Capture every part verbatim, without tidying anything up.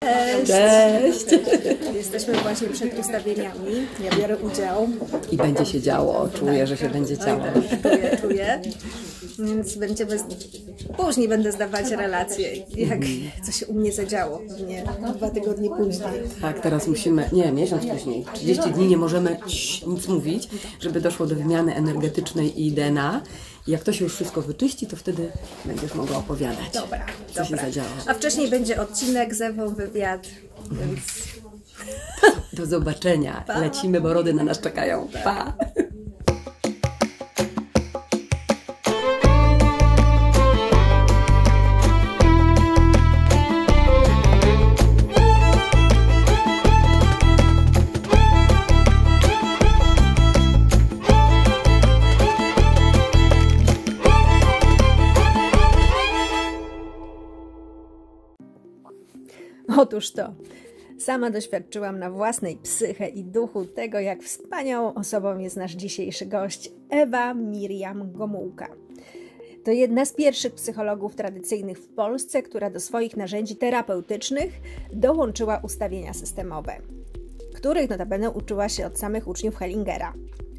Cześć! Cześć! Jesteśmy właśnie przed ustawieniami. Ja biorę udział. I będzie się działo. Czuję, że się będzie działo. Czuję, czuję. Więc będziemy... Później będę zdawać relacje, jak co się u mnie zadziało. Nie, dwa tygodnie później. Tak, teraz musimy... Nie, miesiąc później. trzydzieści dni nie możemy cii, nic mówić, żeby doszło do wymiany energetycznej i D N A. I jak to się już wszystko wyczyści, to wtedy będziesz mogła opowiadać, Dobra, co dobra. się zadziało. A wcześniej będzie odcinek z Ewą, wywiad, więc... Do zobaczenia. Lecimy, bo rody na nas czekają. Pa! Otóż to, sama doświadczyłam na własnej psyche i duchu tego, jak wspaniałą osobą jest nasz dzisiejszy gość, Ewa Miriam Gomułka. To jedna z pierwszych psychologów tradycyjnych w Polsce, która do swoich narzędzi terapeutycznych dołączyła ustawienia systemowe, których notabene uczyła się od samych uczniów Hellingera.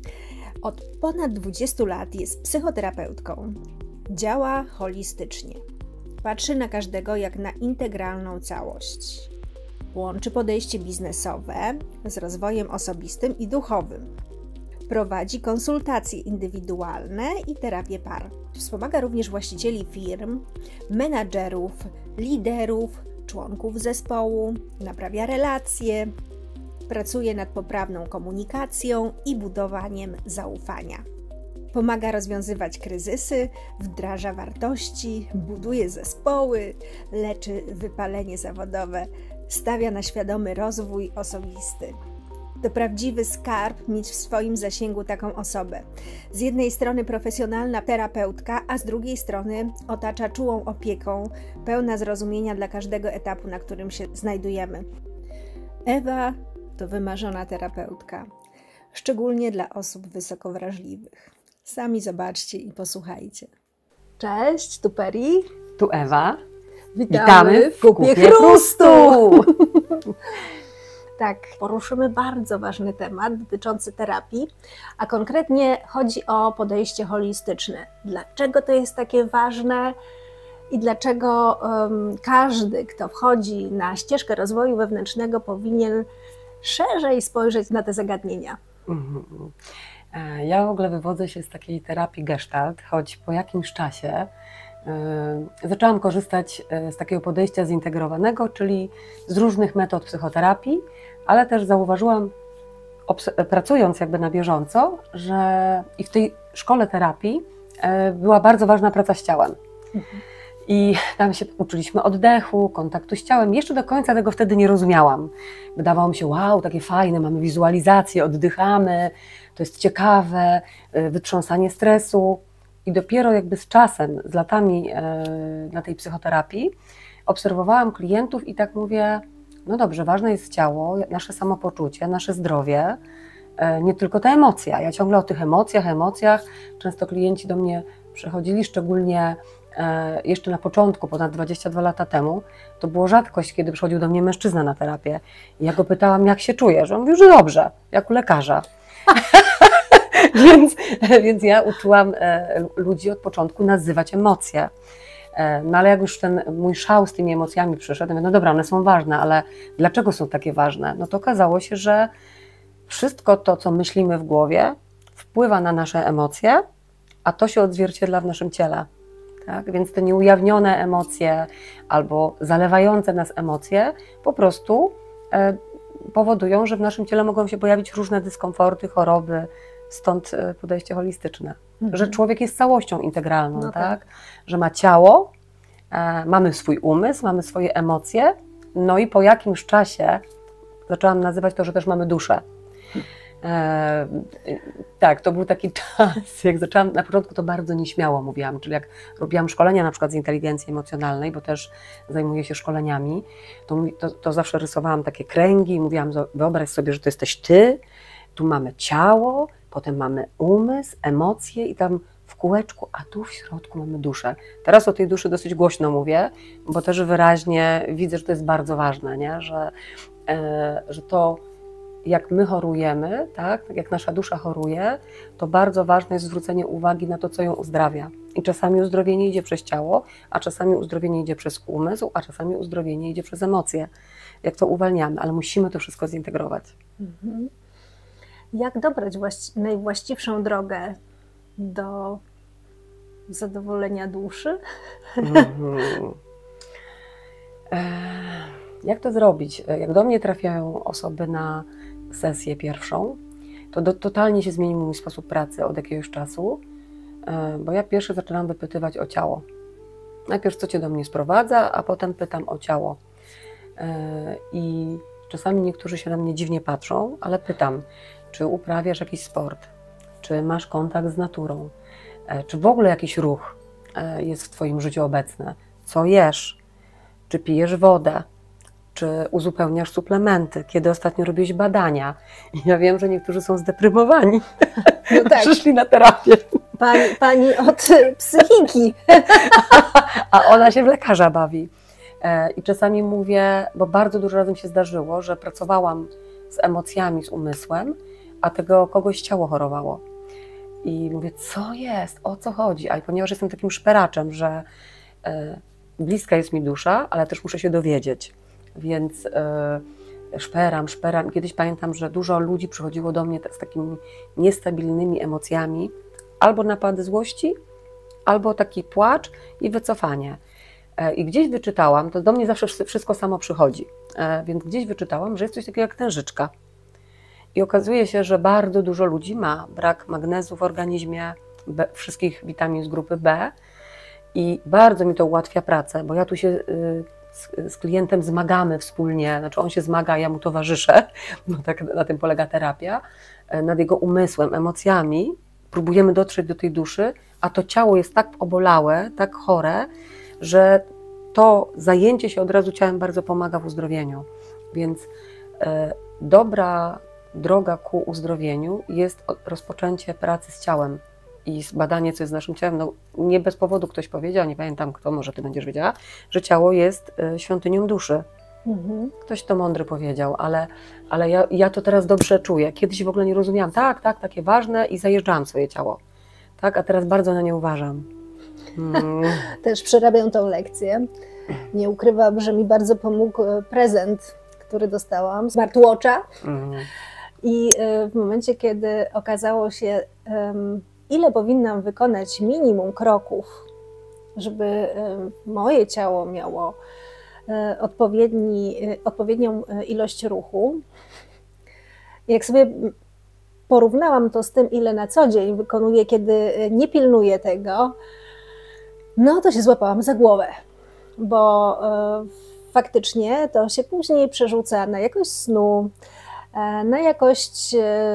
Od ponad dwudziestu lat jest psychoterapeutką, działa holistycznie. Patrzy na każdego jak na integralną całość. Łączy podejście biznesowe z rozwojem osobistym i duchowym. Prowadzi konsultacje indywidualne i terapię par. Wspomaga również właścicieli firm, menadżerów, liderów, członków zespołu, naprawia relacje, pracuje nad poprawną komunikacją i budowaniem zaufania. Pomaga rozwiązywać kryzysy, wdraża wartości, buduje zespoły, leczy wypalenie zawodowe, stawia na świadomy rozwój osobisty. To prawdziwy skarb mieć w swoim zasięgu taką osobę. Z jednej strony profesjonalna terapeutka, a z drugiej strony otacza czułą opieką, pełna zrozumienia dla każdego etapu, na którym się znajdujemy. Ewa to wymarzona terapeutka, szczególnie dla osób wysoko wrażliwych. Sami zobaczcie i posłuchajcie. Cześć, tu Peri. Tu Ewa. Witamy, Witamy w Kupie Kupie Chrustu. Chrustu. Tak, poruszymy bardzo ważny temat dotyczący terapii, a konkretnie chodzi o podejście holistyczne. Dlaczego to jest takie ważne i dlaczego um, każdy, kto wchodzi na ścieżkę rozwoju wewnętrznego, powinien szerzej spojrzeć na te zagadnienia? Mhm. Ja w ogóle wywodzę się z takiej terapii Gestalt, choć po jakimś czasie yy, zaczęłam korzystać z takiego podejścia zintegrowanego, czyli z różnych metod psychoterapii, ale też zauważyłam, pracując jakby na bieżąco, że i w tej szkole terapii yy, była bardzo ważna praca z ciałem. Mhm. I tam się uczyliśmy oddechu, kontaktu z ciałem. Jeszcze do końca tego wtedy nie rozumiałam. Wydawało mi się, wow, takie fajne, mamy wizualizację, oddychamy, to jest ciekawe, wytrząsanie stresu. I dopiero jakby z czasem, z latami na tej psychoterapii obserwowałam klientów i tak mówię, no dobrze, ważne jest ciało, nasze samopoczucie, nasze zdrowie, nie tylko ta emocja. Ja ciągle o tych emocjach, emocjach. Często klienci do mnie przychodzili, szczególnie jeszcze na początku, ponad dwadzieścia dwa lata temu, to było rzadkość, kiedy przychodził do mnie mężczyzna na terapię. I ja go pytałam, jak się czujesz? On mówił, że dobrze, jak u lekarza. więc, więc ja uczyłam ludzi od początku nazywać emocje. No ale jak już ten mój szał z tymi emocjami przyszedł, mówię, no dobra, one są ważne, ale dlaczego są takie ważne? No to okazało się, że wszystko to, co myślimy w głowie, wpływa na nasze emocje, a to się odzwierciedla w naszym ciele. Tak? Więc te nieujawnione emocje albo zalewające nas emocje po prostu e, powodują, że w naszym ciele mogą się pojawić różne dyskomforty, choroby, stąd podejście holistyczne. Mhm. Że człowiek jest całością integralną, no tak? tak? Że ma ciało, e, mamy swój umysł, mamy swoje emocje, no i po jakimś czasie zaczęłam nazywać to, że też mamy duszę. E, tak, to był taki czas, jak zaczęłam, na początku to bardzo nieśmiało mówiłam, czyli jak robiłam szkolenia na przykład z inteligencji emocjonalnej, bo też zajmuję się szkoleniami, to, to, to zawsze rysowałam takie kręgi i mówiłam, wyobraź sobie, że to jesteś ty, tu mamy ciało, potem mamy umysł, emocje i tam w kółeczku, a tu w środku mamy duszę. Teraz o tej duszy dosyć głośno mówię, bo też wyraźnie widzę, że to jest bardzo ważne, nie? Że, e, że to jak my chorujemy, tak? Tak jak nasza dusza choruje, to bardzo ważne jest zwrócenie uwagi na to, co ją uzdrawia. I czasami uzdrowienie idzie przez ciało, a czasami uzdrowienie idzie przez umysł, a czasami uzdrowienie idzie przez emocje. Jak to uwalniamy, ale musimy to wszystko zintegrować. Mhm. Jak dobrać właści- najwłaściwszą drogę do zadowolenia duszy? Mhm. Jak to zrobić? Jak do mnie trafiają osoby na sesję pierwszą, to do, totalnie się zmienił mój sposób pracy od jakiegoś czasu, bo ja pierwsze zaczynam wypytywać o ciało. Najpierw co Cię do mnie sprowadza, a potem pytam o ciało. I czasami niektórzy się na mnie dziwnie patrzą, ale pytam, czy uprawiasz jakiś sport, czy masz kontakt z naturą, czy w ogóle jakiś ruch jest w Twoim życiu obecny, co jesz, czy pijesz wodę, czy uzupełniasz suplementy, kiedy ostatnio robiłeś badania. I ja wiem, że niektórzy są zdeprymowani, no tak. Przyszli na terapię. Pani, pani od psychiki. A ona się w lekarza bawi. I czasami mówię, bo bardzo dużo razy mi się zdarzyło, że pracowałam z emocjami, z umysłem, a tego kogoś ciało chorowało. I mówię, co jest, o co chodzi? A ponieważ jestem takim szperaczem, że e, bliska jest mi dusza, ale też muszę się dowiedzieć. Więc e, szperam, szperam. Kiedyś pamiętam, że dużo ludzi przychodziło do mnie z takimi niestabilnymi emocjami, albo napady złości, albo taki płacz i wycofanie. E, I gdzieś wyczytałam, to do mnie zawsze wszystko samo przychodzi, e, więc gdzieś wyczytałam, że jest coś takiego jak tężyczka. I okazuje się, że bardzo dużo ludzi ma brak magnezu w organizmie, B, wszystkich witamin z grupy B i bardzo mi to ułatwia pracę, bo ja tu się y, z, z klientem zmagamy wspólnie, znaczy on się zmaga, a ja mu towarzyszę, bo tak na tym polega terapia, nad jego umysłem, emocjami, próbujemy dotrzeć do tej duszy, a to ciało jest tak obolałe, tak chore, że to zajęcie się od razu ciałem bardzo pomaga w uzdrowieniu. Więc y, dobra droga ku uzdrowieniu jest rozpoczęcie pracy z ciałem i badanie, co jest z naszym ciałem. No, nie bez powodu ktoś powiedział, nie pamiętam kto, może Ty będziesz wiedziała, że ciało jest świątynią duszy. Mhm. Ktoś to mądry powiedział, ale, ale ja, ja to teraz dobrze czuję. Kiedyś w ogóle nie rozumiałam, tak, tak, takie ważne i zajeżdżałam swoje ciało. Tak, a teraz bardzo na nie uważam. Hmm. Też przerabiam tą lekcję. Nie ukrywam, że mi bardzo pomógł prezent, który dostałam, smartwatcha. Mhm. I w momencie, kiedy okazało się, ile powinnam wykonać minimum kroków, żeby moje ciało miało odpowiedni, odpowiednią ilość ruchu, jak sobie porównałam to z tym, ile na co dzień wykonuję, kiedy nie pilnuję tego, no to się złapałam za głowę, bo faktycznie to się później przerzuca na jakość snu, na jakość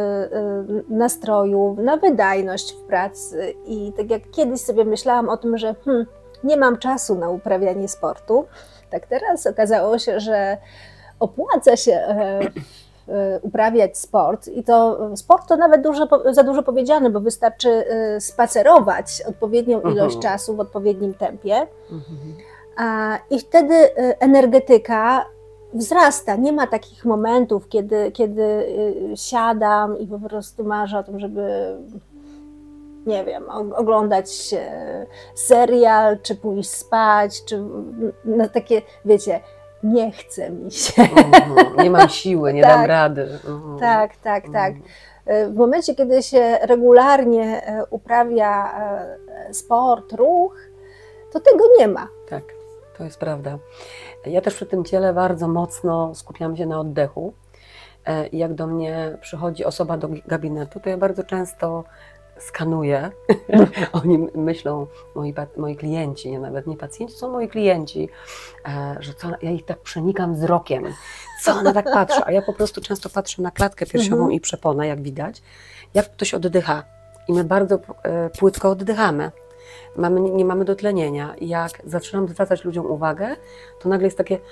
nastroju, na wydajność w pracy. I tak jak kiedyś sobie myślałam o tym, że hmm, nie mam czasu na uprawianie sportu, tak teraz okazało się, że opłaca się uprawiać sport i to sport to nawet dużo, za dużo powiedziane, bo wystarczy spacerować odpowiednią ilość uh-huh. czasu w odpowiednim tempie uh-huh. i wtedy energetyka wzrasta. Nie ma takich momentów, kiedy, kiedy siadam i po prostu marzę o tym, żeby, nie wiem, oglądać serial, czy pójść spać, czy no takie, wiecie, nie chce mi się. Uh-huh. Nie mam siły, nie tak, dam rady. Uh-huh. Tak, tak, tak. W momencie, kiedy się regularnie uprawia sport, ruch, to tego nie ma. Tak, to jest prawda. Ja też przy tym ciele bardzo mocno skupiam się na oddechu. I jak do mnie przychodzi osoba do gabinetu, to ja bardzo często skanuję. Oni myślą, moi, moi klienci, nie, nawet nie pacjenci, są moi klienci, że co, ja ich tak przenikam wzrokiem. Co ona tak patrzy? A ja po prostu często patrzę na klatkę piersiową i przeponę, jak widać, jak ktoś oddycha. I my bardzo płytko oddychamy. Mamy, nie mamy dotlenienia. I jak zaczynam zwracać ludziom uwagę, to nagle jest takie...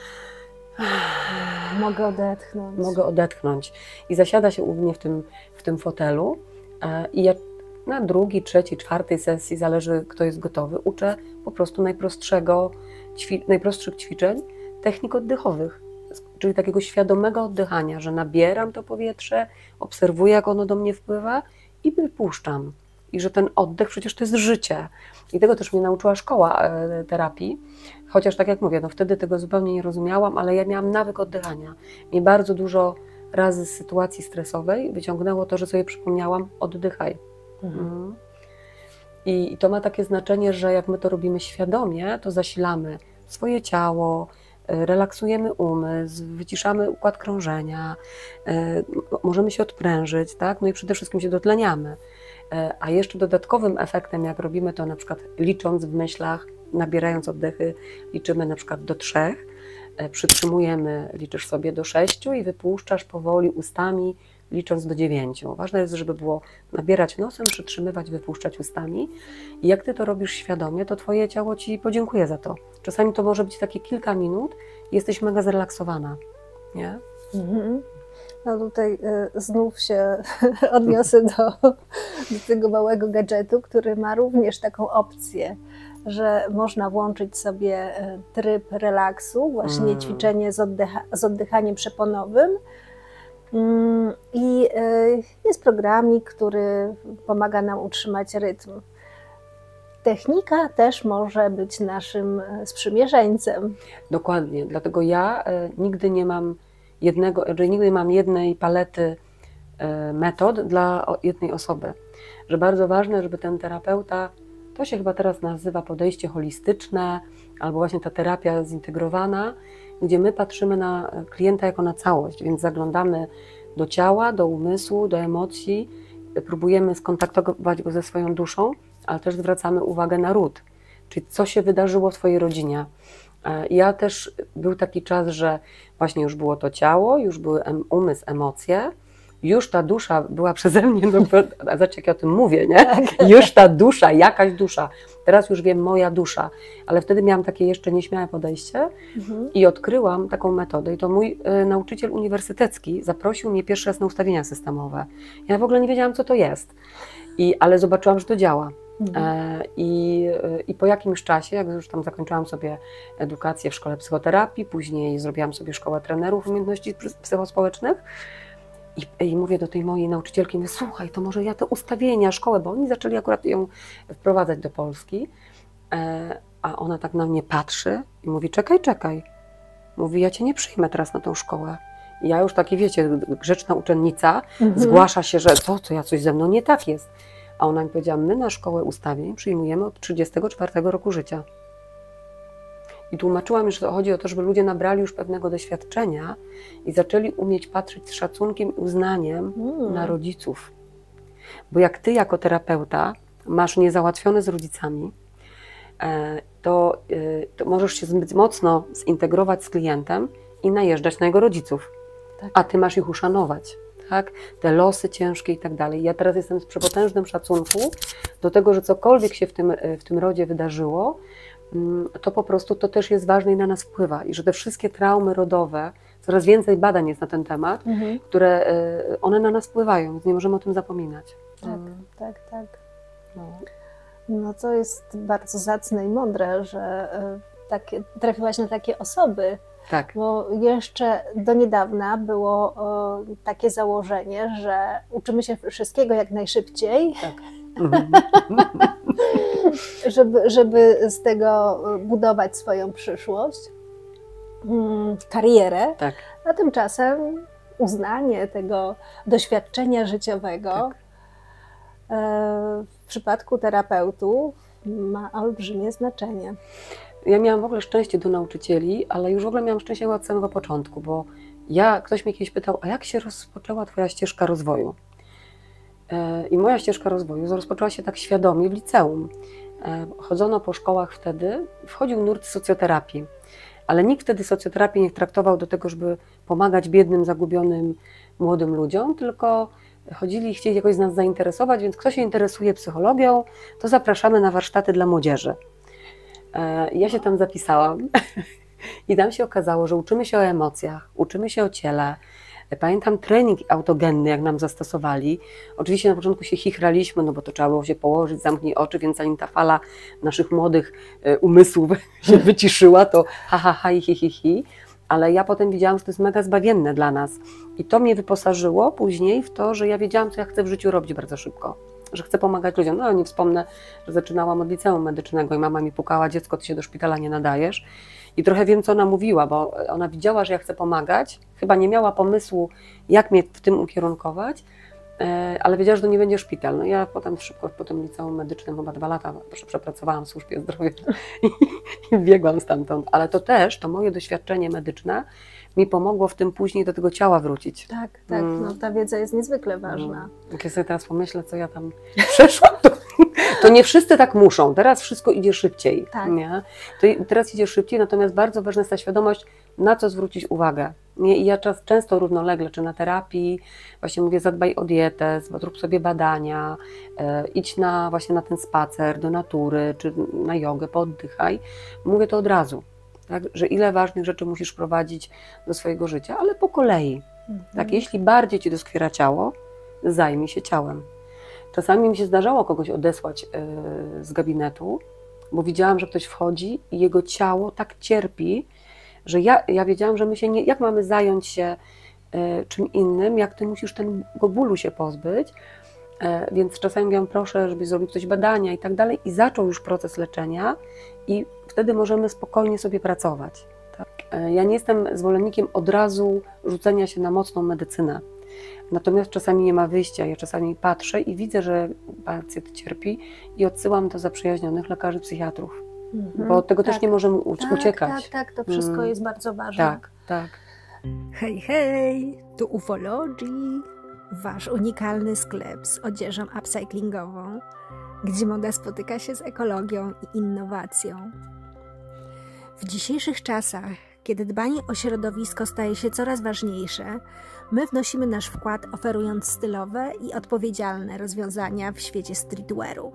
Mogę odetchnąć. Mogę odetchnąć. I zasiada się u mnie w tym, w tym fotelu i ja na drugi, trzeci, czwartej sesji, zależy kto jest gotowy, uczę po prostu najprostszego, ćwi najprostszych ćwiczeń, technik oddechowych, czyli takiego świadomego oddychania, że nabieram to powietrze, obserwuję jak ono do mnie wpływa i wypuszczam. I że ten oddech przecież to jest życie. I tego też mnie nauczyła szkoła e, terapii, chociaż tak jak mówię, no wtedy tego zupełnie nie rozumiałam, ale ja miałam nawyk oddychania. Mnie bardzo dużo razy z sytuacji stresowej wyciągnęło to, że sobie przypomniałam, oddychaj. Mhm. I, I to ma takie znaczenie, że jak my to robimy świadomie, to zasilamy swoje ciało, relaksujemy umysł, wyciszamy układ krążenia, e, możemy się odprężyć, tak? No i przede wszystkim się dotleniamy. E, a jeszcze dodatkowym efektem, jak robimy to na przykład licząc w myślach, nabierając oddechy, liczymy na przykład do trzech, e, przytrzymujemy, liczysz sobie do sześciu i wypuszczasz powoli ustami, licząc do dziewięciu. Ważne jest, żeby było nabierać nosem, przytrzymywać, wypuszczać ustami. I jak ty to robisz świadomie, to twoje ciało ci podziękuje za to. Czasami to może być takie kilka minut i jesteś mega zrelaksowana. Nie? Mhm. No tutaj y, znów się odniosę do, do tego małego gadżetu, który ma również taką opcję, że można włączyć sobie tryb relaksu, właśnie mm. ćwiczenie z, oddycha z oddychaniem przeponowym. I jest programik, który pomaga nam utrzymać rytm. Technika też może być naszym sprzymierzeńcem. Dokładnie, dlatego ja nigdy nie mam jednego, że nigdy nie mam jednej palety metod dla jednej osoby. Że bardzo ważne, żeby ten terapeuta, to się chyba teraz nazywa podejście holistyczne, albo właśnie ta terapia zintegrowana, gdzie my patrzymy na klienta jako na całość, więc zaglądamy do ciała, do umysłu, do emocji, próbujemy skontaktować go ze swoją duszą, ale też zwracamy uwagę na ród, czyli co się wydarzyło w twojej rodzinie. Ja też, był taki czas, że właśnie już było to ciało, już były umysł, emocje, już ta dusza była przeze mnie, no zobacz jak ja o tym mówię, nie? Już ta dusza, jakaś dusza. Teraz już wiem, moja dusza. Ale wtedy miałam takie jeszcze nieśmiałe podejście mhm. i odkryłam taką metodę. I to mój y, nauczyciel uniwersytecki zaprosił mnie pierwszy raz na ustawienia systemowe. Ja w ogóle nie wiedziałam, co to jest. I, ale zobaczyłam, że to działa. Mhm. E, i, y, I po jakimś czasie, jak już tam zakończyłam sobie edukację w szkole psychoterapii, później zrobiłam sobie szkołę trenerów umiejętności psychospołecznych, I, I mówię do tej mojej nauczycielki, mówię, słuchaj, to może ja te ustawienia, szkołę, bo oni zaczęli akurat ją wprowadzać do Polski, e, a ona tak na mnie patrzy i mówi, czekaj, czekaj. Mówi, ja cię nie przyjmę teraz na tą szkołę. I ja już takie, wiecie, grzeczna uczennica, mhm. zgłasza się, że co, co ja coś ze mną nie tak jest. A ona mi powiedziała, my na szkołę ustawień przyjmujemy od trzydziestego czwartego roku życia. I tłumaczyłam, że chodzi o to, żeby ludzie nabrali już pewnego doświadczenia i zaczęli umieć patrzeć z szacunkiem i uznaniem mm. na rodziców. Bo jak ty jako terapeuta masz niezałatwione z rodzicami, to, to możesz się zbyt mocno zintegrować z klientem i najeżdżać na jego rodziców. Tak. A ty masz ich uszanować. Tak? Te losy ciężkie i tak dalej. Ja teraz jestem z przepotężnym szacunku do tego, że cokolwiek się w tym, w tym rodzie wydarzyło, to po prostu to też jest ważne i na nas wpływa. I że te wszystkie traumy rodowe, coraz więcej badań jest na ten temat, mhm. które one na nas wpływają, więc nie możemy o tym zapominać. Tak, hmm. tak, tak. No. no to jest bardzo zacne i mądre, że takie, trafiłaś na takie osoby, tak. Bo jeszcze do niedawna było o, takie założenie, że uczymy się wszystkiego jak najszybciej, tak. żeby, żeby z tego budować swoją przyszłość, karierę, tak. a tymczasem uznanie tego doświadczenia życiowego tak. w przypadku terapeutów ma olbrzymie znaczenie. Ja miałam w ogóle szczęście do nauczycieli, ale już w ogóle miałam szczęście od samego początku, bo ja, ktoś mnie kiedyś pytał, a jak się rozpoczęła twoja ścieżka rozwoju? I moja ścieżka rozwoju rozpoczęła się tak świadomie w liceum. Chodzono po szkołach wtedy, wchodził nurt socjoterapii, ale nikt wtedy socjoterapii nie traktował do tego, żeby pomagać biednym, zagubionym młodym ludziom, tylko chodzili i chcieli jakoś z nas zainteresować, więc kto się interesuje psychologią, to zapraszamy na warsztaty dla młodzieży. Ja się tam zapisałam i tam się okazało, że uczymy się o emocjach, uczymy się o ciele, Pamiętam trening autogenny, jak nam zastosowali. Oczywiście na początku się chichraliśmy, no bo to trzeba było się położyć, zamknij oczy, więc zanim ta fala naszych młodych umysłów się wyciszyła, to ha, ha, ha i hi, hi, hi. Ale ja potem widziałam, że to jest mega zbawienne dla nas. I to mnie wyposażyło później w to, że ja wiedziałam, co ja chcę w życiu robić bardzo szybko. Że chcę pomagać ludziom. No nie wspomnę, że zaczynałam od liceum medycznego i mama mi pukała, dziecko, ty się do szpitala nie nadajesz. I trochę wiem, co ona mówiła, bo ona widziała, że ja chcę pomagać. Chyba nie miała pomysłu, jak mnie w tym ukierunkować, ale wiedziała, że to nie będzie szpital. No ja potem szybko po tym liceum medycznym, chyba dwa lata przepracowałam w służbie zdrowia i, i biegłam stamtąd. Ale to też, to moje doświadczenie medyczne mi pomogło w tym później do tego ciała wrócić. Tak, tak, mm. no ta wiedza jest niezwykle ważna. Mm. Jak ja sobie teraz pomyślę, co ja tam przeszłam, to, to nie wszyscy tak muszą. Teraz wszystko idzie szybciej. Tak. Nie? To teraz idzie szybciej, natomiast bardzo ważna jest ta świadomość, na co zwrócić uwagę. Nie? I ja czas, często równolegle, czy na terapii, właśnie mówię, zadbaj o dietę, zrób sobie badania, e, idź na, właśnie na ten spacer do natury, czy na jogę, pooddychaj. Mówię to od razu. Tak, że ile ważnych rzeczy musisz prowadzić do swojego życia, ale po kolei. Mhm. Tak, jeśli bardziej ci doskwiera ciało, zajmij się ciałem. Czasami mi się zdarzało kogoś odesłać yy, z gabinetu, bo widziałam, że ktoś wchodzi i jego ciało tak cierpi, że ja, ja wiedziałam, że my się nie, jak mamy zająć się yy, czym innym, jak ty musisz tego bólu się pozbyć. Więc czasami mówiłam, proszę, żebyś zrobił coś badania i tak dalej, i zaczął już proces leczenia i wtedy możemy spokojnie sobie pracować. Tak? Ja nie jestem zwolennikiem od razu rzucenia się na mocną medycynę, natomiast czasami nie ma wyjścia, ja czasami patrzę i widzę, że pacjent cierpi i odsyłam do zaprzyjaźnionych lekarzy psychiatrów, mhm, bo od tego tak, też nie możemy tak, uciekać. Tak, tak, to wszystko hmm. jest bardzo ważne. Tak, tak. Hej, hej, tu Ufology. Wasz unikalny sklep z odzieżą upcyklingową, gdzie moda spotyka się z ekologią i innowacją. W dzisiejszych czasach, kiedy dbanie o środowisko staje się coraz ważniejsze, my wnosimy nasz wkład, oferując stylowe i odpowiedzialne rozwiązania w świecie streetwearu.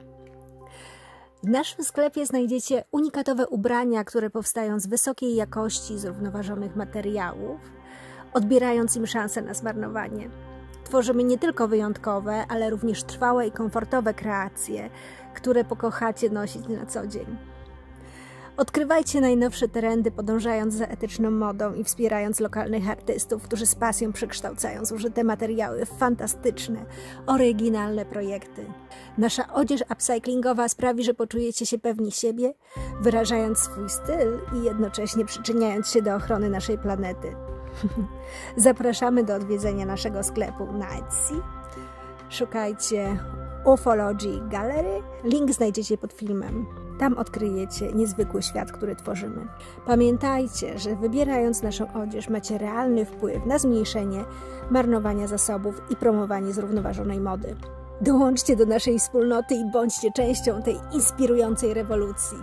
W naszym sklepie znajdziecie unikatowe ubrania, które powstają z wysokiej jakości, zrównoważonych materiałów, odbierając im szansę na zmarnowanie. Tworzymy nie tylko wyjątkowe, ale również trwałe i komfortowe kreacje, które pokochacie nosić na co dzień. Odkrywajcie najnowsze trendy, podążając za etyczną modą i wspierając lokalnych artystów, którzy z pasją przekształcają zużyte materiały w fantastyczne, oryginalne projekty. Nasza odzież upcyklingowa sprawi, że poczujecie się pewni siebie, wyrażając swój styl i jednocześnie przyczyniając się do ochrony naszej planety. Zapraszamy do odwiedzenia naszego sklepu na Etsy. Szukajcie Ufology Gallery. Link znajdziecie pod filmem. Tam odkryjecie niezwykły świat, który tworzymy. Pamiętajcie, że wybierając naszą odzież macie realny wpływ na zmniejszenie marnowania zasobów i promowanie zrównoważonej mody. Dołączcie do naszej wspólnoty i bądźcie częścią tej inspirującej rewolucji.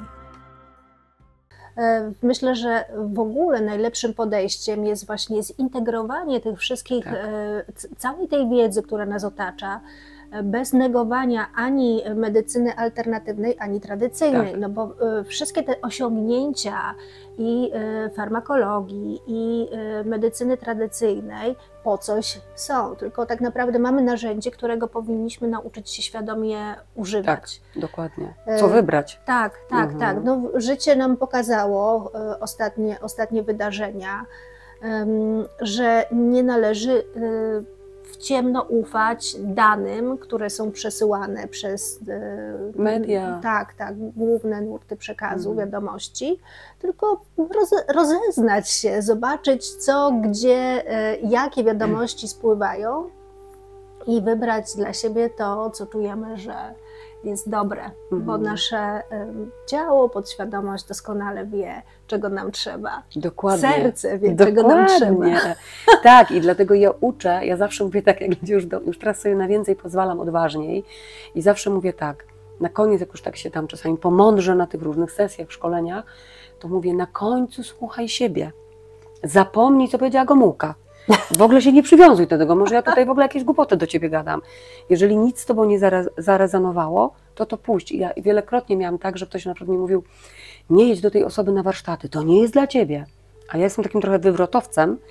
Myślę, że w ogóle najlepszym podejściem jest właśnie zintegrowanie tych wszystkich, tak. całej tej wiedzy, która nas otacza, bez negowania ani medycyny alternatywnej, ani tradycyjnej, tak. No bo wszystkie te osiągnięcia i farmakologii, i medycyny tradycyjnej po coś są, tylko tak naprawdę mamy narzędzie, którego powinniśmy nauczyć się świadomie używać. Tak, dokładnie. Co wybrać. Tak, tak, mhm. tak. No, życie nam pokazało, ostatnie, ostatnie wydarzenia, że nie należy w ciemno ufać danym, które są przesyłane przez media. Tak, tak, główne nurty przekazu, mm. wiadomości, tylko roze, rozeznać się, zobaczyć co, gdzie, jakie wiadomości spływają i wybrać dla siebie to, co czujemy, że jest dobre, mm. bo nasze ciało, podświadomość doskonale wie, czego nam trzeba. Dokładnie. Serce wie, Dokładnie. czego nam trzeba. Tak, i dlatego ja uczę, ja zawsze mówię tak, jak ludzie już, do, już teraz sobie na więcej pozwalam odważniej i zawsze mówię tak, na koniec, jak już tak się tam czasami pomądrzę na tych różnych sesjach, szkoleniach, to mówię, na końcu słuchaj siebie. Zapomnij, co powiedziała Gomułka. W ogóle się nie przywiązuj do tego, może ja tutaj w ogóle jakieś głupoty do ciebie gadam. Jeżeli nic z tobą nie zarezonowało, to to puść. I ja wielokrotnie miałam tak, że ktoś na przykład mi mówił, nie jedź do tej osoby na warsztaty, to nie jest dla ciebie. A ja jestem takim trochę wywrotowcem,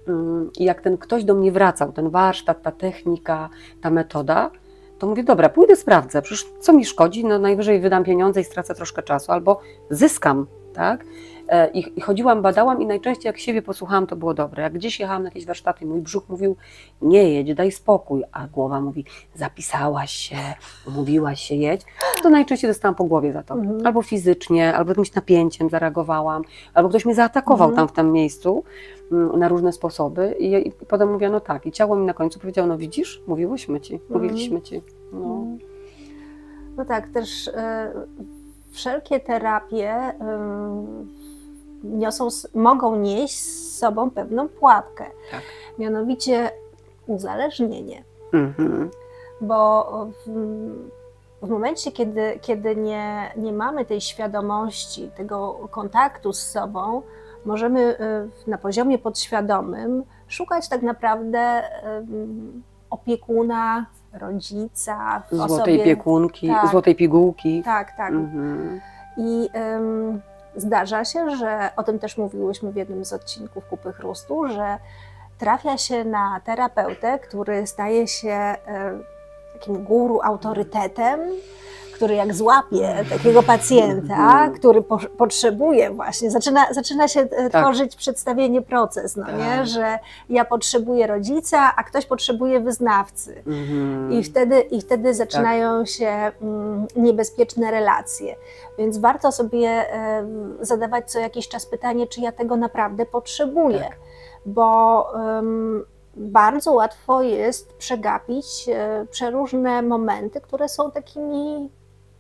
I jak ten ktoś do mnie wracał, ten warsztat, ta technika, ta metoda, to mówię, dobra, pójdę, sprawdzę, przecież co mi szkodzi, no najwyżej wydam pieniądze i stracę troszkę czasu, albo zyskam, tak? I, I chodziłam, badałam i najczęściej jak siebie posłuchałam, to było dobre. Jak gdzieś jechałam na jakieś warsztaty, mój brzuch mówił, nie jedź, daj spokój, a głowa mówi, zapisałaś się, umówiłaś się, jedź, to najczęściej dostałam po głowie za to. Mhm. Albo fizycznie, albo jakimś napięciem zareagowałam, albo ktoś mnie zaatakował mhm. tam w tym miejscu na różne sposoby i, i potem mówię, no tak, i ciało mi na końcu powiedziało, no widzisz, mówiłyśmy ci, mhm. mówiliśmy ci. No, no tak, też y, wszelkie terapie y, niosą, mogą nieść z sobą pewną pułapkę, tak. Mianowicie uzależnienie. Mhm. Bo w, w momencie, kiedy, kiedy nie, nie mamy tej świadomości, tego kontaktu z sobą, możemy na poziomie podświadomym szukać tak naprawdę opiekuna, rodzica. W złotej osobie, piekunki, tak, złotej pigułki. Tak, tak. Mhm. I um, zdarza się, że o tym też mówiłyśmy w jednym z odcinków Kupy Chrustu, że trafia się na terapeutę, który staje się um, takim guru, autorytetem, który jak złapie takiego pacjenta, który po, potrzebuje właśnie, zaczyna, zaczyna się tak. tworzyć przedstawienie, proces, no tak. nie? Że ja potrzebuję rodzica, a ktoś potrzebuje wyznawcy. Mhm. I, wtedy, I wtedy zaczynają tak. się mm, niebezpieczne relacje. Więc warto sobie e, zadawać co jakiś czas pytanie, czy ja tego naprawdę potrzebuję. Tak. Bo um, bardzo łatwo jest przegapić e, przeróżne momenty, które są takimi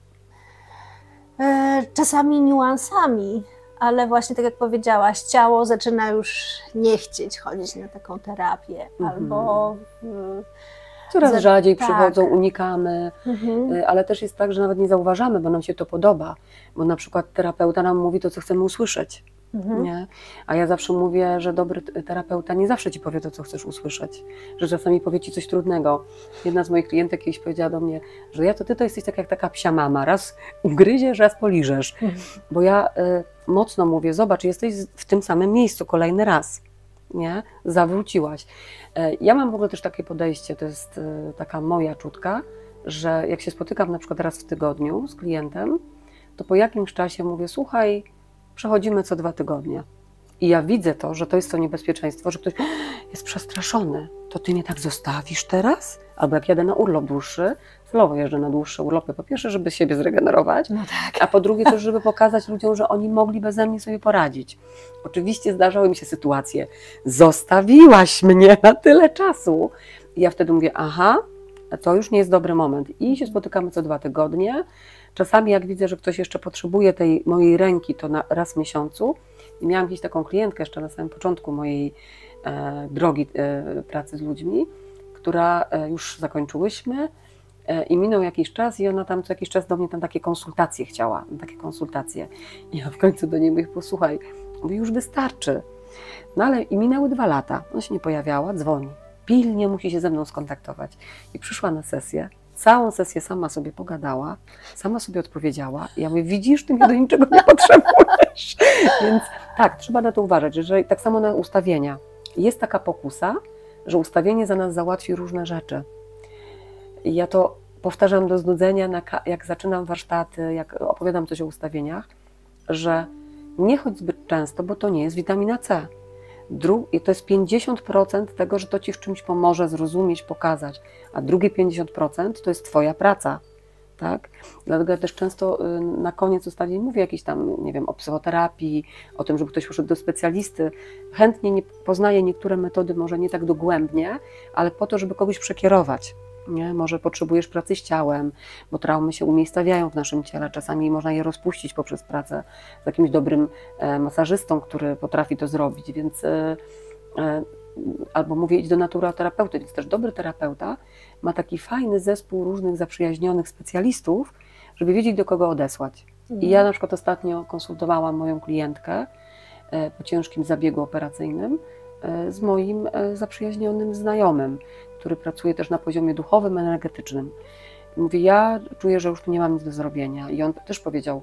e, czasami niuansami, ale właśnie tak jak powiedziałaś, ciało zaczyna już nie chcieć chodzić na taką terapię, mhm. albo e, coraz za, rzadziej tak. przychodzą, unikamy, mhm. ale też jest tak, że nawet nie zauważamy, bo nam się to podoba, bo na przykład terapeuta nam mówi to, co chcemy usłyszeć. Mhm. Nie? A ja zawsze mówię, że dobry terapeuta nie zawsze ci powie to, co chcesz usłyszeć, że czasami powie ci coś trudnego. Jedna z moich klientek kiedyś powiedziała do mnie, że ja to ty to jesteś tak jak taka psia mama, raz ugryziesz, raz poliżesz, mhm. bo ja y, mocno mówię, zobacz, jesteś w tym samym miejscu kolejny raz, nie? Zawróciłaś. Y, ja mam w ogóle też takie podejście, to jest y, taka moja czutka, że jak się spotykam na przykład raz w tygodniu z klientem, to po jakimś czasie mówię, słuchaj, przechodzimy co dwa tygodnie. I ja widzę to, że to jest to niebezpieczeństwo, że ktoś jest przestraszony. To ty mnie tak zostawisz teraz? Albo jak jadę na urlop dłuższy, celowo jeżdżę na dłuższe urlopy. Po pierwsze, żeby siebie zregenerować, no tak. a po drugie też, żeby pokazać ludziom, że oni mogli beze mnie sobie poradzić. Oczywiście zdarzały mi się sytuacje, zostawiłaś mnie na tyle czasu. I ja wtedy mówię, aha, to już nie jest dobry moment. I się spotykamy co dwa tygodnie. Czasami jak widzę, że ktoś jeszcze potrzebuje tej mojej ręki, to na raz w miesiącu. I miałam gdzieś taką klientkę jeszcze na samym początku mojej e, drogi e, pracy z ludźmi, która e, już zakończyłyśmy e, i minął jakiś czas i ona tam co jakiś czas do mnie tam takie konsultacje chciała, takie konsultacje. I ja w końcu do niej mówię, posłuchaj, mówię, już wystarczy. No ale i minęły dwa lata, ona się nie pojawiała, dzwoni, pilnie musi się ze mną skontaktować. I przyszła na sesję. Całą sesję sama sobie pogadała, sama sobie odpowiedziała. I ja mówię, widzisz, ty mnie do niczego nie potrzebujesz. Więc tak, trzeba na to uważać, że tak samo na ustawienia. Jest taka pokusa, że ustawienie za nas załatwi różne rzeczy. I ja to powtarzam do znudzenia, jak zaczynam warsztaty, jak opowiadam coś o ustawieniach, że nie chodź zbyt często, bo to nie jest witamina C. I to jest pięćdziesiąt procent tego, że to ci w czymś pomoże zrozumieć, pokazać, a drugie pięćdziesiąt procent to jest twoja praca, tak? Dlatego ja też często na koniec ustawień mówię jakiś tam, nie wiem, o psychoterapii, o tym, żeby ktoś poszedł do specjalisty. Chętnie nie poznaję niektóre metody, może nie tak dogłębnie, ale po to, żeby kogoś przekierować. Nie? Może potrzebujesz pracy z ciałem, bo traumy się umiejscawiają w naszym ciele, czasami można je rozpuścić poprzez pracę z jakimś dobrym e, masażystą, który potrafi to zrobić, więc e, e, albo mówię, idź do naturoterapeuty, więc też dobry terapeuta ma taki fajny zespół różnych zaprzyjaźnionych specjalistów, żeby wiedzieć, do kogo odesłać. Mhm. I ja na przykład ostatnio konsultowałam moją klientkę e, po ciężkim zabiegu operacyjnym e, z moim e, zaprzyjaźnionym znajomym, który pracuje też na poziomie duchowym, energetycznym. Mówi, ja czuję, że już tu nie mam nic do zrobienia. I on też powiedział,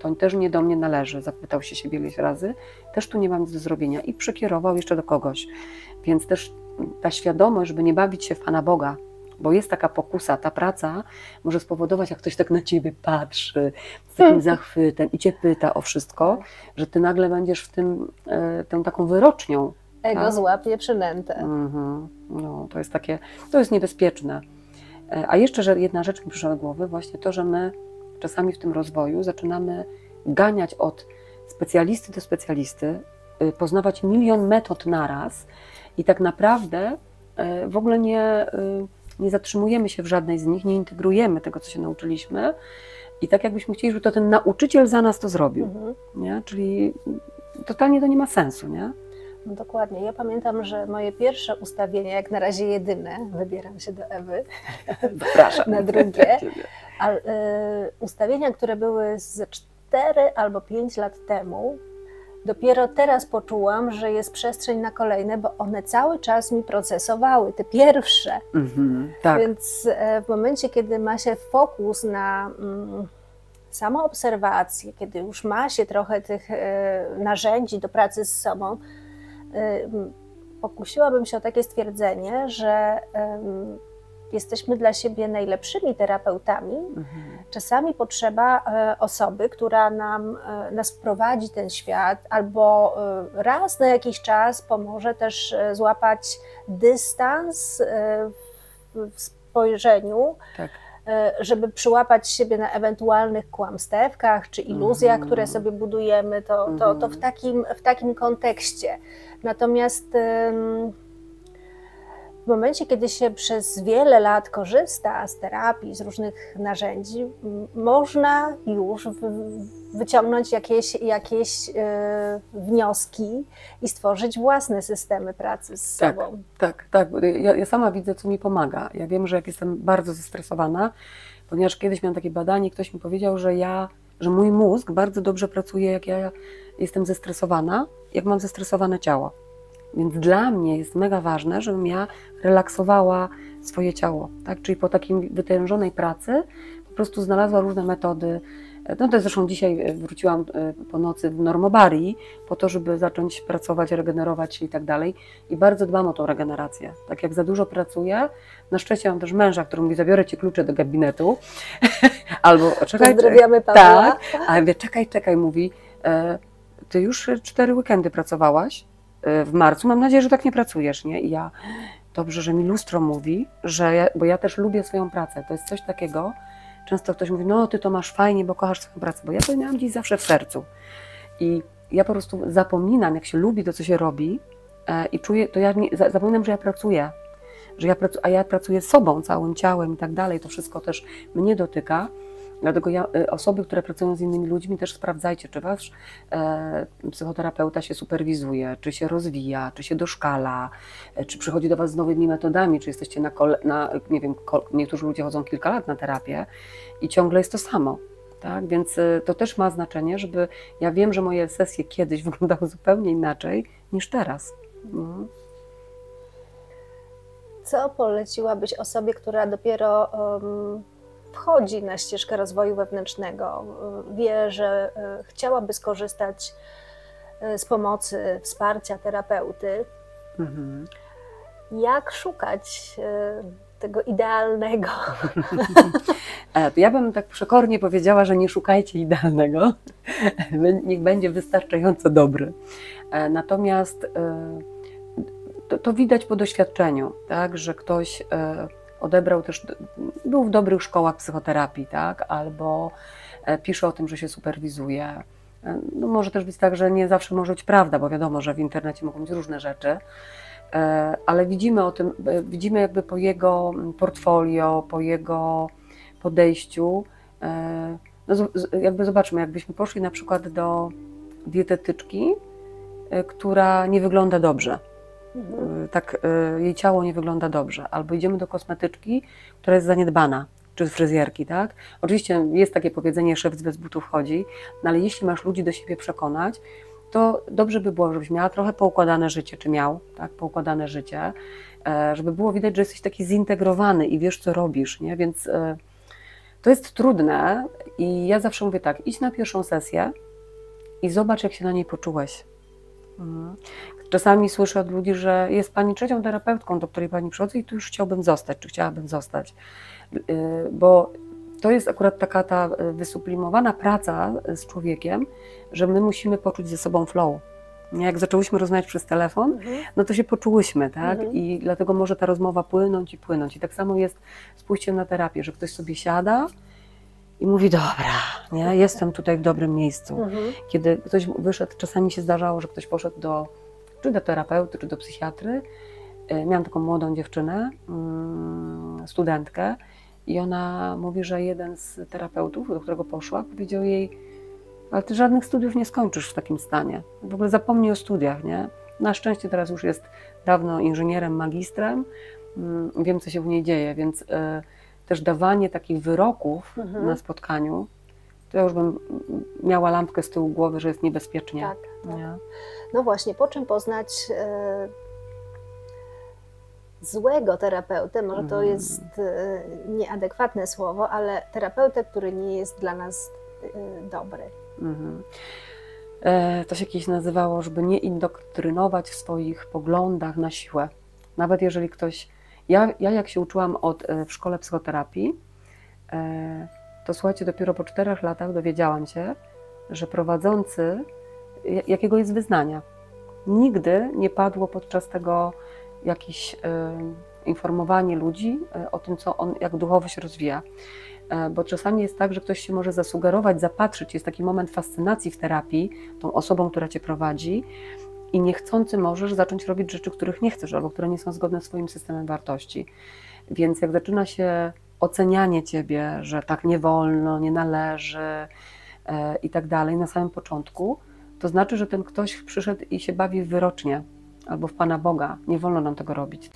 to też nie do mnie należy, zapytał się siebie ileś razy, też tu nie mam nic do zrobienia i przekierował jeszcze do kogoś. Więc też ta świadomość, żeby nie bawić się w Pana Boga, bo jest taka pokusa, ta praca może spowodować, jak ktoś tak na ciebie patrzy z takim zachwytem i cię pyta o wszystko, że ty nagle będziesz w tym, e, tą taką wyrocznią. Ego tak? złapie przynętę. Mhm. No, to jest takie, to jest niebezpieczne. E, a jeszcze że jedna rzecz mi przyszła do głowy, właśnie to, że my czasami w tym rozwoju zaczynamy ganiać od specjalisty do specjalisty, y, poznawać milion metod naraz i tak naprawdę y, w ogóle nie, y, nie zatrzymujemy się w żadnej z nich, nie integrujemy tego, co się nauczyliśmy i tak jakbyśmy chcieli, żeby to ten nauczyciel za nas to zrobił, mhm. nie? Czyli totalnie to nie ma sensu, nie? No dokładnie. Ja pamiętam, że moje pierwsze ustawienia, jak na razie jedyne, wybieram się do Ewy, zapraszam na drugie, a, y, ustawienia, które były z cztery albo pięć lat temu, dopiero teraz poczułam, że jest przestrzeń na kolejne, bo one cały czas mi procesowały, te pierwsze. Mm-hmm, tak. Więc y, w momencie, kiedy ma się fokus na mm, samoobserwację, kiedy już ma się trochę tych y, narzędzi do pracy z sobą, pokusiłabym się o takie stwierdzenie, że um, jesteśmy dla siebie najlepszymi terapeutami. Mhm. Czasami potrzeba e, osoby, która nam, e, nas wprowadzi ten świat, albo e, raz na jakiś czas pomoże też e, złapać dystans e, w, w spojrzeniu, tak. e, żeby przyłapać siebie na ewentualnych kłamstewkach czy iluzjach, mhm. które sobie budujemy, to, to, to w, takim, w takim kontekście. Natomiast w momencie, kiedy się przez wiele lat korzysta z terapii, z różnych narzędzi, można już wyciągnąć jakieś, jakieś wnioski i stworzyć własne systemy pracy z tak, sobą. Tak, tak. Ja, ja sama widzę, co mi pomaga. Ja wiem, że jak jestem bardzo zestresowana, ponieważ kiedyś miałam takie badanie, ktoś mi powiedział, że ja, że mój mózg bardzo dobrze pracuje, jak ja jestem zestresowana, jak mam zestresowane ciało. Więc dla mnie jest mega ważne, żebym ja relaksowała swoje ciało, tak? Czyli po takiej wytężonej pracy po prostu znalazła różne metody. No to zresztą dzisiaj wróciłam po nocy w Normobarii po to, żeby zacząć pracować, regenerować się i tak dalej. I bardzo dbam o tą regenerację. Tak jak za dużo pracuję, na szczęście mam też męża, który mówi, zabiorę ci klucze do gabinetu. Albo czekaj, pozdrawiamy Pawła. Tak, a ja mówię, czekaj, czekaj, mówi, e, ty już cztery weekendy pracowałaś w marcu, mam nadzieję, że tak nie pracujesz, nie? I ja, dobrze, że mi lustro mówi, że ja, bo ja też lubię swoją pracę, to jest coś takiego, często ktoś mówi, no ty to masz fajnie, bo kochasz swoją pracę, bo ja to miałam gdzieś zawsze w sercu i ja po prostu zapominam, jak się lubi to, co się robi e, i czuję, to ja nie, zapominam, że ja pracuję, że ja pracuję, a ja pracuję sobą, całym ciałem i tak dalej, to wszystko też mnie dotyka. Dlatego ja, osoby, które pracują z innymi ludźmi, też sprawdzajcie, czy wasz e, psychoterapeuta się superwizuje, czy się rozwija, czy się doszkala, e, czy przychodzi do was z nowymi metodami, czy jesteście na, kole, na nie wiem, kol, niektórzy ludzie chodzą kilka lat na terapię i ciągle jest to samo. Tak? Więc e, to też ma znaczenie, żeby, ja wiem, że moje sesje kiedyś wyglądały zupełnie inaczej niż teraz. Mhm. Co poleciłabyś osobie, która dopiero um... wchodzi na ścieżkę rozwoju wewnętrznego, wie, że chciałaby skorzystać z pomocy, wsparcia terapeuty, mhm. jak szukać tego idealnego? Ja bym tak przekornie powiedziała, że nie szukajcie idealnego, niech będzie wystarczająco dobry. Natomiast to, to widać po doświadczeniu, tak, że ktoś odebrał też, był w dobrych szkołach psychoterapii, tak? Albo pisze o tym, że się superwizuje. No może też być tak, że nie zawsze może być prawda, bo wiadomo, że w internecie mogą być różne rzeczy, ale widzimy o tym, widzimy jakby po jego portfolio, po jego podejściu, no jakby zobaczmy, jakbyśmy poszli na przykład do dietetyczki, która nie wygląda dobrze. Tak, jej ciało nie wygląda dobrze, albo idziemy do kosmetyczki, która jest zaniedbana, czy fryzjerki, tak? Oczywiście jest takie powiedzenie, szef bez butów chodzi, no ale jeśli masz ludzi do siebie przekonać, to dobrze by było, żebyś miała trochę poukładane życie, czy miał, tak, poukładane życie, żeby było widać, że jesteś taki zintegrowany i wiesz, co robisz, nie? Więc to jest trudne I ja zawsze mówię tak, idź na pierwszą sesję i zobacz, jak się na niej poczułeś. Czasami słyszę od ludzi, że jest pani trzecią terapeutką, do której pani przychodzę i tu już chciałbym zostać, czy chciałabym zostać. Bo to jest akurat taka ta wysublimowana praca z człowiekiem, że my musimy poczuć ze sobą flow. Jak zaczęłyśmy rozmawiać przez telefon, mhm. no to się poczułyśmy, tak? Mhm. I dlatego może ta rozmowa płynąć i płynąć. I tak samo jest z pójściem na terapię, że ktoś sobie siada i mówi, dobra, nie? Jestem tutaj w dobrym miejscu. Mhm. Kiedy ktoś wyszedł, czasami się zdarzało, że ktoś poszedł do, czy do terapeuty, czy do psychiatry. Miałam taką młodą dziewczynę, studentkę, i ona mówi, że jeden z terapeutów, do którego poszła, powiedział jej, ale ty żadnych studiów nie skończysz w takim stanie. W ogóle zapomnij o studiach, nie? Na szczęście teraz już jest dawno inżynierem, magistrem. Wiem, co się w niej dzieje, więc y, też dawanie takich wyroków mhm. na spotkaniu, to ja już bym miała lampkę z tyłu głowy, że jest niebezpiecznie. Tak, tak. Nie? No właśnie, po czym poznać y, złego terapeutę? Może to mhm. jest y, nieadekwatne słowo, ale terapeutę, który nie jest dla nas y, dobry. Mhm. E, to się kiedyś nazywało, żeby nie indoktrynować w swoich poglądach na siłę. Nawet jeżeli ktoś... Ja, ja jak się uczyłam od, w szkole psychoterapii, e, to słuchajcie, dopiero po czterech latach dowiedziałam się, że prowadzący, jakiego jest wyznania. Nigdy nie padło podczas tego jakieś e, informowanie ludzi e, o tym, co on, jak duchowo się rozwija. Bo czasami jest tak, że ktoś się może zasugerować, zapatrzyć, jest taki moment fascynacji w terapii tą osobą, która cię prowadzi i niechcący możesz zacząć robić rzeczy, których nie chcesz, albo które nie są zgodne z swoim systemem wartości. Więc jak zaczyna się ocenianie ciebie, że tak nie wolno, nie należy e, i tak dalej na samym początku, to znaczy, że ten ktoś przyszedł i się bawi w wyrocznie albo w Pana Boga. Nie wolno nam tego robić.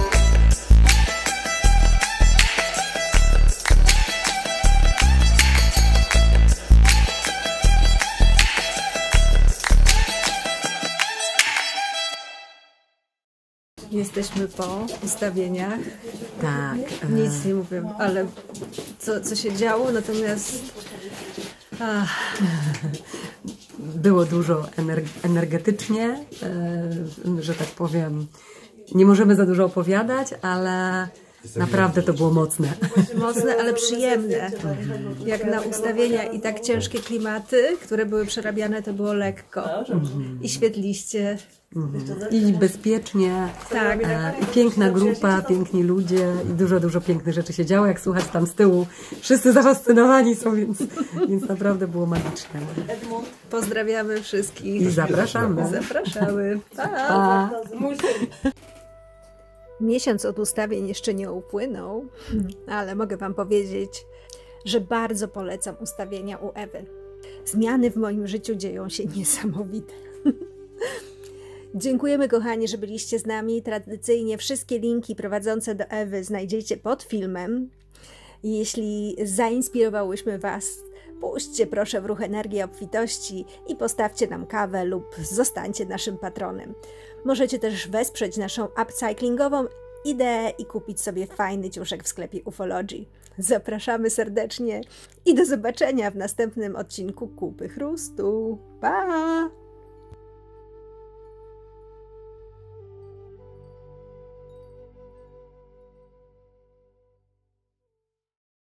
Jesteśmy po ustawieniach. Tak. Nic nie mówię, ale co, co się działo, natomiast... Ach. Było dużo energetycznie, że tak powiem. Nie możemy za dużo opowiadać, ale naprawdę to było mocne. Mocne, ale przyjemne. Jak na ustawienia i tak ciężkie klimaty, które były przerabiane, to było lekko. I świetliście. I bezpiecznie, tak. I piękna grupa, piękni ludzie i dużo, dużo pięknych rzeczy się działo, jak słuchać tam z tyłu. Wszyscy zafascynowani są, więc, więc naprawdę było magiczne. Pozdrawiamy wszystkich. I zapraszamy. Zapraszamy. Pa. Pa. Miesiąc od ustawień jeszcze nie upłynął, ale mogę Wam powiedzieć, że bardzo polecam ustawienia u Ewy. Zmiany w moim życiu dzieją się niesamowite. Dziękujemy, kochani, że byliście z nami. Tradycyjnie wszystkie linki prowadzące do Ewy znajdziecie pod filmem. Jeśli zainspirowałyśmy Was, puśćcie proszę w ruch energię obfitości i postawcie nam kawę lub zostańcie naszym patronem. Możecie też wesprzeć naszą upcyklingową ideę i kupić sobie fajny ciuszek w sklepie Ufology. Zapraszamy serdecznie i do zobaczenia w następnym odcinku Kupy Chrustu. Pa!